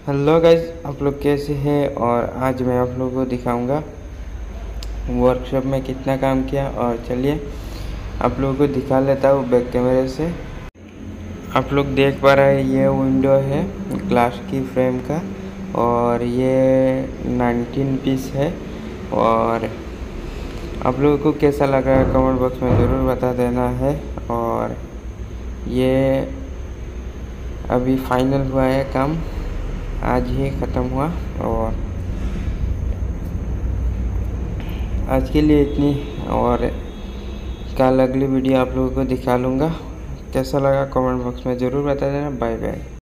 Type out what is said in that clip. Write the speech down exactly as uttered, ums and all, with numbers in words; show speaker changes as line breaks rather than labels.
Hello guys, आप लोग कैसे हैं। और आज मैं आप लोगों को दिखाऊंगा वर्कशॉप में कितना काम किया। और चलिए आप लोगों को दिखा लेता हूँ बैक कैमरे से। आप लोग देख पा रहे हैं ये विंडो है ग्लास की फ्रेम का, और ये नाइनटीन पीस है। और आप लोगों को कैसा लगा है कमेंट बॉक्स में ज़रूर बता देना है। और ये अभी फाइनल हुआ है काम, आज ही ख़त्म हुआ। और आज के लिए इतनी, और कल अगली वीडियो आप लोगों को दिखा लूँगा। कैसा लगा कमेंट बॉक्स में ज़रूर बता देना। Bye bye.